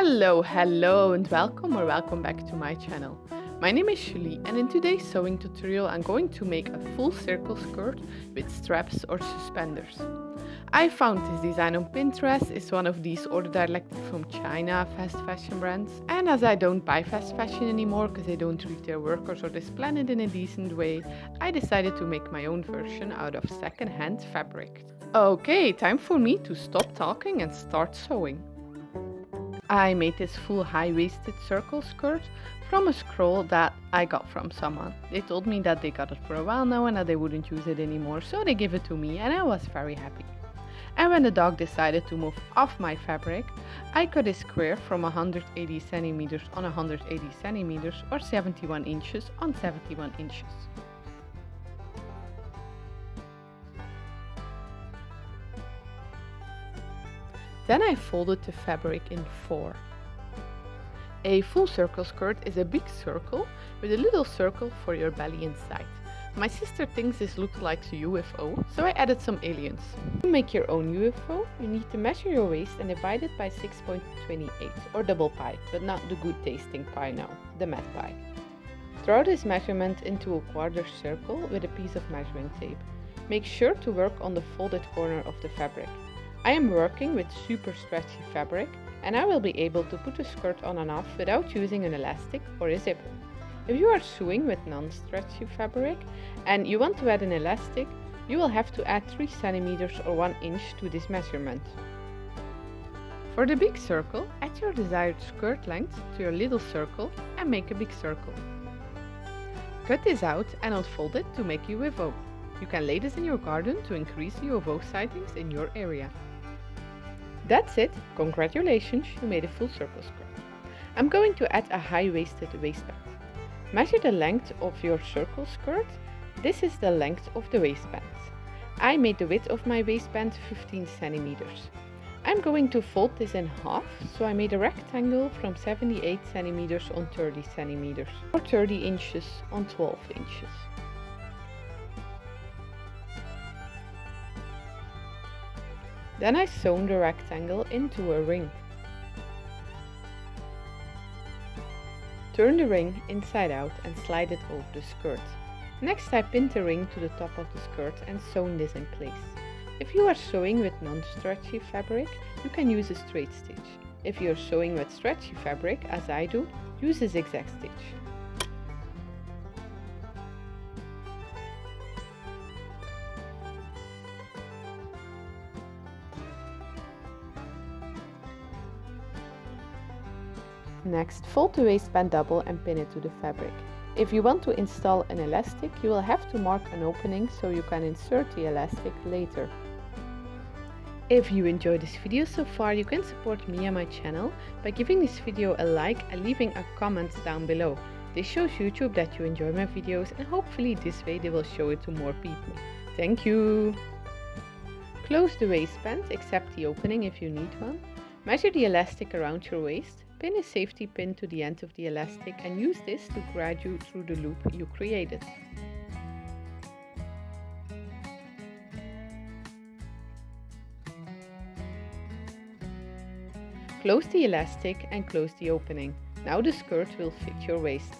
Hello and welcome back to my channel. My name is Julie and in today's sewing tutorial I'm going to make a full circle skirt with straps or suspenders. I found this design on Pinterest. It's one of these ordered directly from China fast fashion brands. And as I don't buy fast fashion anymore because they don't treat their workers or display it in a decent way, I decided to make my own version out of second-hand fabric. Okay, time for me to stop talking and start sewing. I made this full high-waisted circle skirt from a scroll that I got from someone. They told me that they got it for a while now and that they wouldn't use it anymore, so they gave it to me and I was very happy. And when the dog decided to move off my fabric, I cut a square from 180 centimeters on 180 centimeters or 71 inches on 71 inches. Then I folded the fabric in 4. A full circle skirt is a big circle with a little circle for your belly inside. My sister thinks this looks like a UFO, so I added some aliens. To make your own UFO, you need to measure your waist and divide it by 6.28 or double pie, but not the good tasting pie now, the matte pie. Draw this measurement into a quarter circle with a piece of measuring tape. Make sure to work on the folded corner of the fabric. I am working with super stretchy fabric and I will be able to put the skirt on and off without using an elastic or a zipper. If you are sewing with non-stretchy fabric and you want to add an elastic, you will have to add 3 centimeters or 1 inch to this measurement. For the big circle, add your desired skirt length to your little circle and make a big circle. Cut this out and unfold it to make your UFO. You can lay this in your garden to increase the UFO sightings in your area. That's it, congratulations, you made a full circle skirt. I'm going to add a high-waisted waistband. Measure the length of your circle skirt. This is the length of the waistband. I made the width of my waistband 15 centimeters. I'm going to fold this in half, so I made a rectangle from 78 centimeters on 30 centimeters or 30 inches on 12 inches. Then I sewn the rectangle into a ring. Turn the ring inside out and slide it over the skirt. Next I pinned the ring to the top of the skirt and sewn this in place. If you are sewing with non-stretchy fabric, you can use a straight stitch. If you are sewing with stretchy fabric, as I do, use a zigzag stitch. Next, fold the waistband double and pin it to the fabric. If you want to install an elastic, you will have to mark an opening so you can insert the elastic later. If you enjoyed this video so far, you can support me and my channel by giving this video a like and leaving a comment down below. This shows YouTube that you enjoy my videos and hopefully this way they will show it to more people. Thank you! Close the waistband, except the opening if you need one. Measure the elastic around your waist. Pin a safety pin to the end of the elastic and use this to guide you through the loop you created. Close the elastic and close the opening. Now the skirt will fit your waist.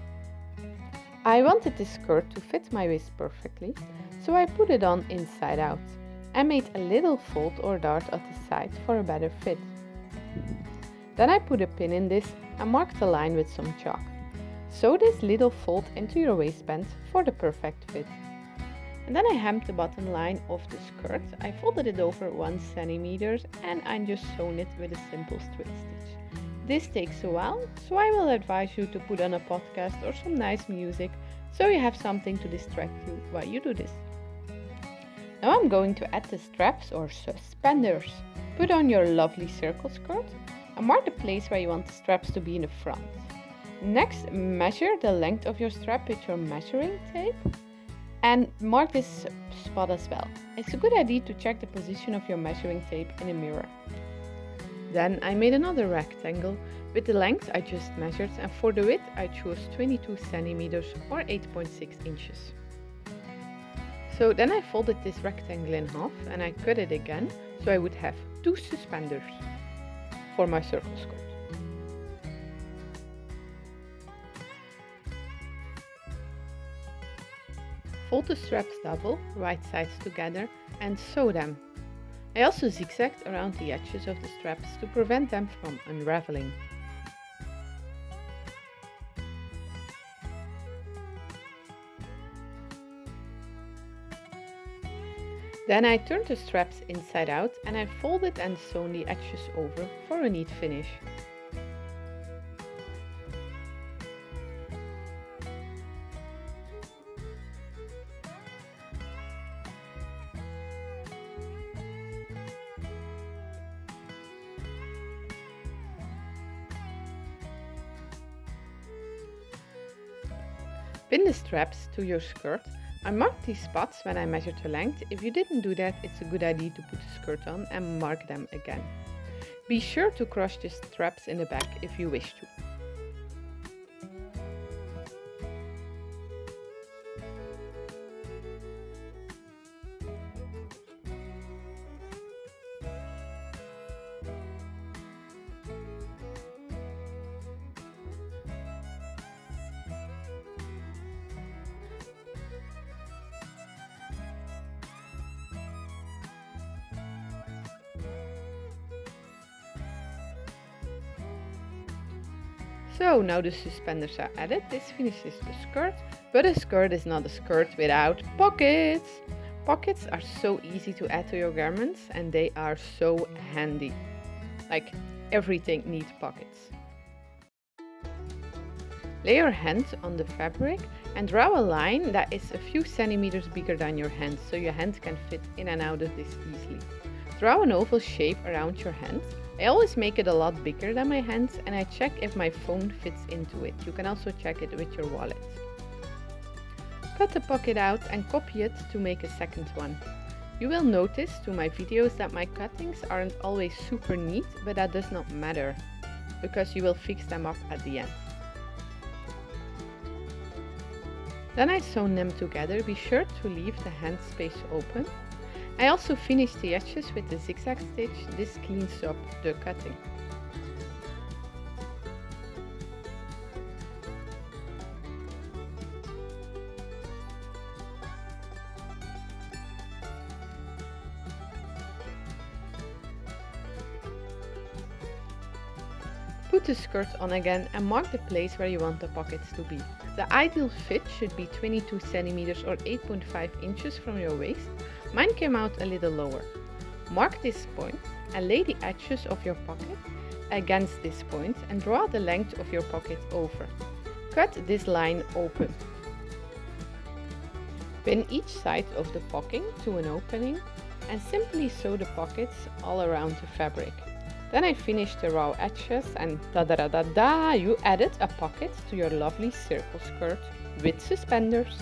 I wanted this skirt to fit my waist perfectly, so I put it on inside out. I made a little fold or dart at the side for a better fit. Then I put a pin in this and marked the line with some chalk. Sew this little fold into your waistband for the perfect fit. And then I hemmed the bottom line of the skirt. I folded it over 1 centimeter and I just sewn it with a simple straight stitch. This takes a while, so I will advise you to put on a podcast or some nice music so you have something to distract you while you do this. Now I'm going to add the straps or suspenders. Put on your lovely circle skirt and mark the place where you want the straps to be in the front. Next, measure the length of your strap with your measuring tape and mark this spot as well. It's a good idea to check the position of your measuring tape in a mirror. Then I made another rectangle with the length I just measured, and for the width I chose 22 centimeters or 8.6 inches. So then I folded this rectangle in half and I cut it again so I would have 2 suspenders for my circle skirt. fold the straps double, right sides together, and sew them. I also zigzagged around the edges of the straps to prevent them from unraveling. Then I turned the straps inside out and I folded and sewn the edges over for a neat finish. Pin the straps to your skirt. I marked these spots when I measured the length. If you didn't do that, it's a good idea to put the skirt on and mark them again. Be sure to cross the straps in the back if you wish to. So now the suspenders are added. This finishes the skirt, but a skirt is not a skirt without pockets. Pockets are so easy to add to your garments and they are so handy. Like everything needs pockets. Lay your hand on the fabric and draw a line that is a few centimeters bigger than your hand, so your hand can fit in and out of this easily. Draw an oval shape around your hand. I always make it a lot bigger than my hands and I check if my phone fits into it. You can also check it with your wallet. Cut the pocket out and copy it to make a second one. You will notice to my videos that my cuttings aren't always super neat, but that does not matter because you will fix them up at the end. Then I sewn them together. Be sure to leave the hand space open. I also finished the edges with the zigzag stitch. This cleans up the cutting. Put the skirt on again and mark the place where you want the pockets to be. The ideal fit should be 22 centimeters or 8.5 inches from your waist. Mine came out a little lower. Mark this point and lay the edges of your pocket against this point and draw the length of your pocket over. Cut this line open. Pin each side of the pocket to an opening and simply sew the pockets all around the fabric. Then I finished the raw edges and ta-da-da-da-da, you added a pocket to your lovely circle skirt with suspenders.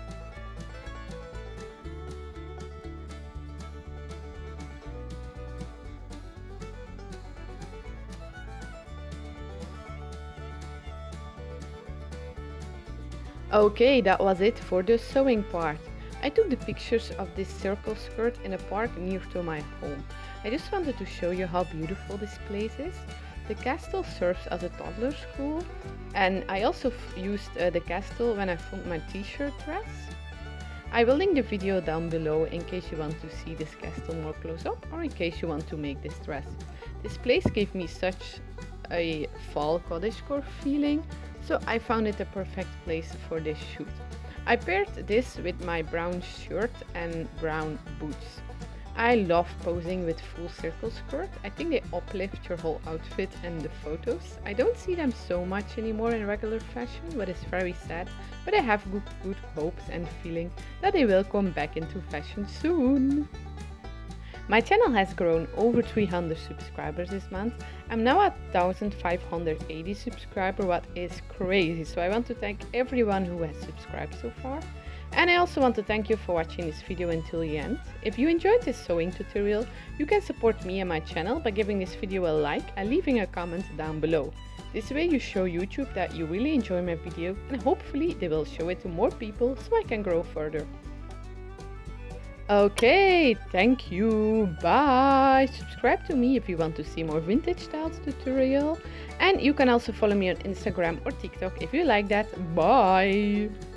Okay, that was it for the sewing part. I took the pictures of this circle skirt in a park near to my home. I just wanted to show you how beautiful this place is. The castle serves as a toddler school and I also used the castle when I filmed my t-shirt dress. I will link the video down below in case you want to see this castle more close up or in case you want to make this dress. This place gave me such a fall cottagecore feeling, so I found it the perfect place for this shoot. I paired this with my brown shirt and brown boots. I love posing with full circle skirt. I think they uplift your whole outfit and the photos. I don't see them so much anymore in regular fashion, but it's very sad. But I have good hopes and feeling that they will come back into fashion soon. My channel has grown over 300 subscribers this month. I'm now at 1580 subscribers, what is crazy. So I want to thank everyone who has subscribed so far. And I also want to thank you for watching this video until the end. If you enjoyed this sewing tutorial, you can support me and my channel by giving this video a like and leaving a comment down below. This way you show YouTube that you really enjoy my video and hopefully they will show it to more people so I can grow further. Okay, thank you, bye! Subscribe to me if you want to see more vintage styles tutorial. And you can also follow me on Instagram or TikTok if you like that. Bye!